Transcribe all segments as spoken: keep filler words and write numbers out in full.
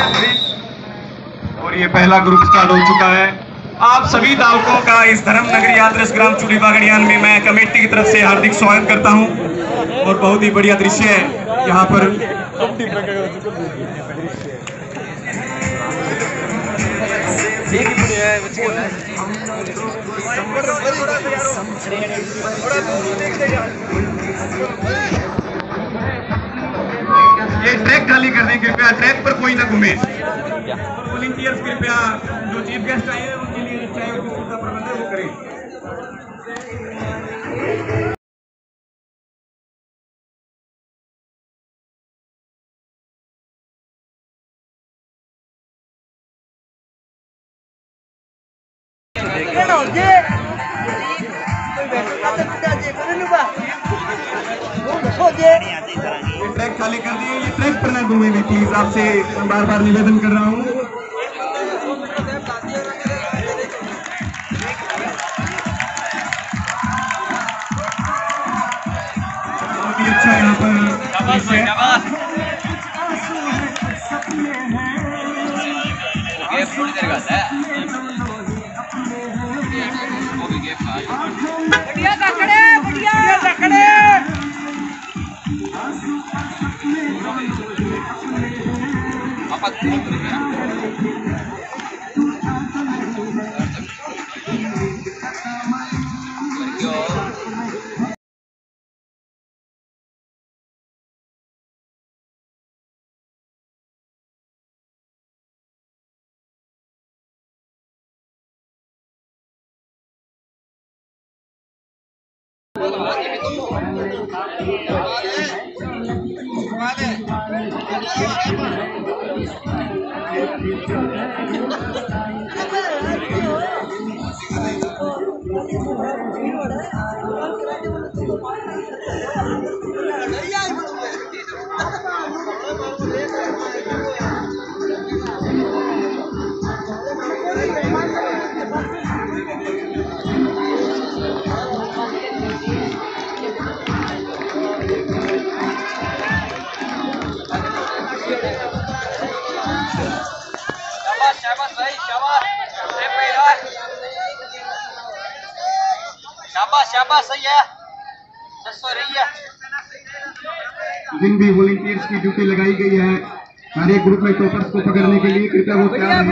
और ये पहला ग्रुप स्टार्ट हो चुका है। आप सभी धावकों का इस धर्म नगरी आदर्श ग्राम चूड़ी बागड़ियान में मैं कमेटी की तरफ से हार्दिक स्वागत करता हूं। और बहुत ही बढ़िया दृश्य है यहाँ पर। ये ट्रैक खाली कर दें कृपया, ट्रैक पर कोई ना घूमे। वॉलंटियर्स कृपया जो चीफ गेस्ट आए हैं उनके लिए चाय और बिस्कुट का प्रबंध है वो करें। ये ट्रैक खाली कर दिए, ये ट्रैक पर ना घूमे भी प्लीज, आपसे बार बार निवेदन कर रहा हूँ। बहुत ही अच्छा यहाँ पर बढ़िया दखड़े बढ़िया दखड़े शाबाश भाई शाबाश शाबाश शाबाश सही है दस सौ रही है। जिन भी वॉलंटियर्स की ड्यूटी लगाई गई है हर एक ग्रुप में टॉपर्स को पकड़ने के लिए कृपया वो तैयार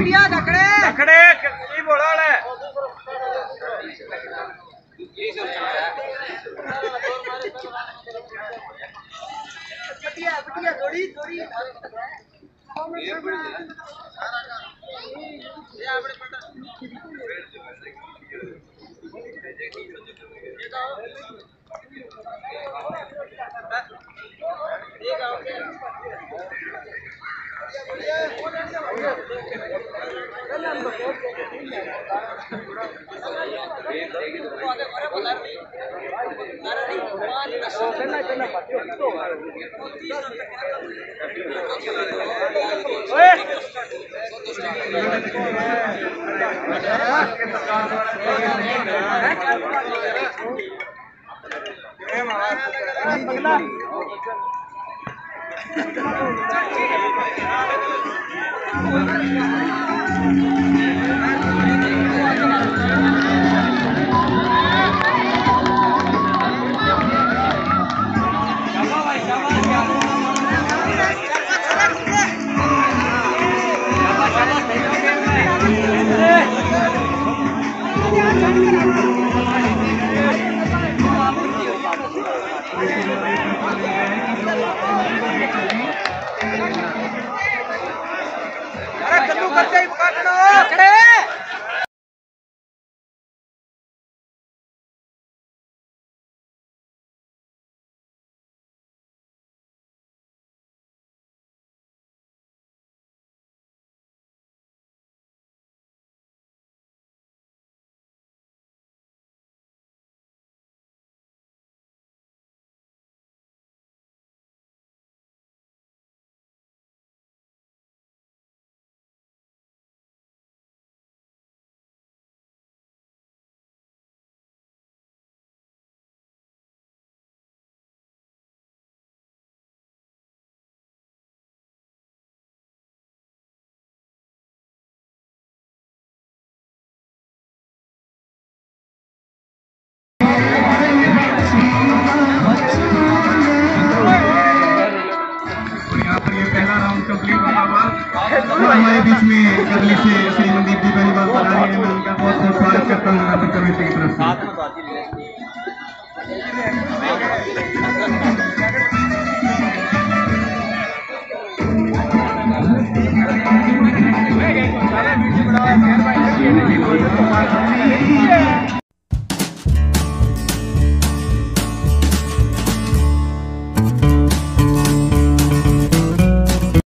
यहाँ पर ये पहला राउंड कंप्लीट होता हुआ और हमारे बीच में गर्ली से श्री मनदीप जी पहली बार बना रहे हैं। मैं उनका बहुत बहुत स्वागत करता हूँ यहाँ पर कमेटी की तरफ से। Yeah.